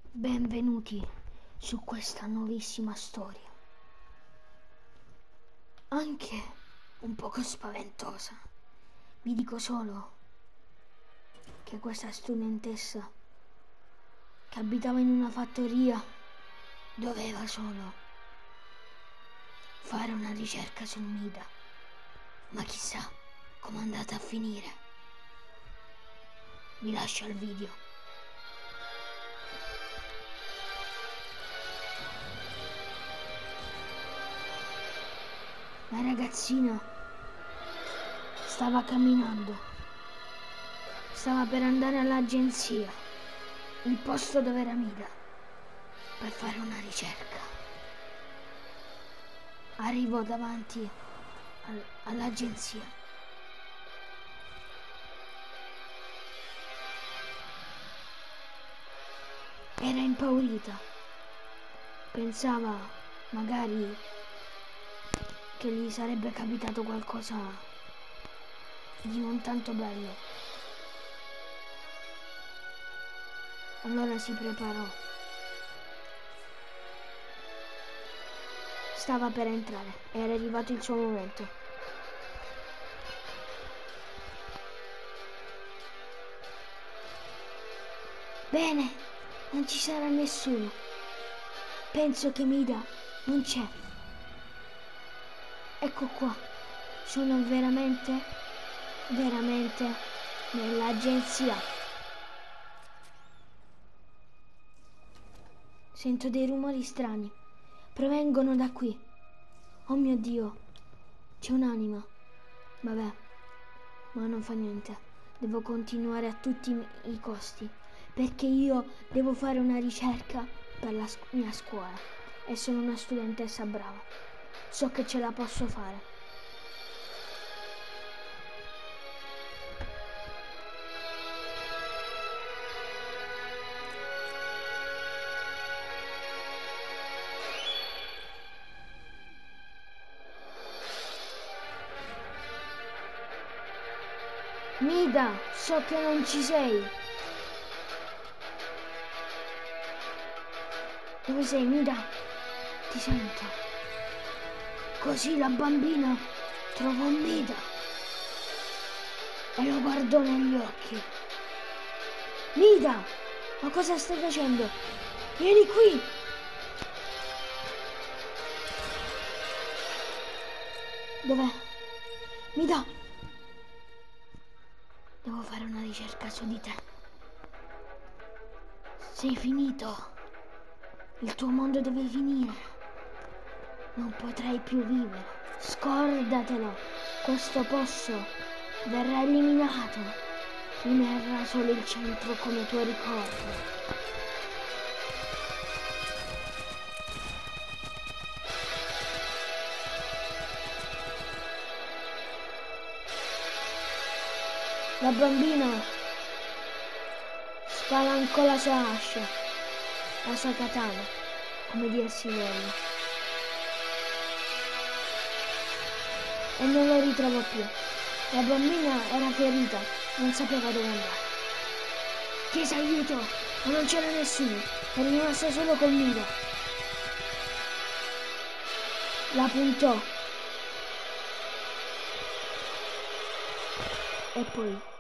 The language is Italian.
Benvenuti su questa nuovissima storia, anche un poco spaventosa. Vi dico solo che questa studentessa che abitava in una fattoria doveva solo fare una ricerca sul Mida, ma chissà com'è andata a finire. Vi lascio al video. La ragazzina stava camminando, stava per andare all'agenzia, il posto dove era Mida, per fare una ricerca. Arrivò davanti all'agenzia. Era impaurita, pensava magari che gli sarebbe capitato qualcosa di non tanto bello. Allora si preparò. Stava per entrare, era arrivato il suo momento. Bene, non ci sarà nessuno. Penso che Mida non c'è. Ecco qua, sono veramente nell'agenzia. Sento dei rumori strani, provengono da qui. Oh mio Dio, c'è un'anima. Vabbè, ma non fa niente, devo continuare a tutti i costi, perché io devo fare una ricerca per la mia scuola e sono una studentessa brava. So che ce la posso fare. Mida, so che non ci sei. Dove sei, Mida? Ti sento. Così la bambina trovò Mida e lo guardò negli occhi. Mida, ma cosa stai facendo? Vieni qui! Dov'è? Mida! Devo fare una ricerca su di te. Sei finito. Il tuo mondo deve finire. Non potrai più vivere. Scordatelo. Questo posto verrà eliminato. Rimarrà solo il centro come tuo ricordo. La bambina spalancò la sua ascia, la sua katana, come dir si voglia. E non lo ritrovò più. La bambina era ferita, non sapeva dove andare. Chiese aiuto, ma non c'era nessuno, era rimasta solo col Mida. La puntò e poi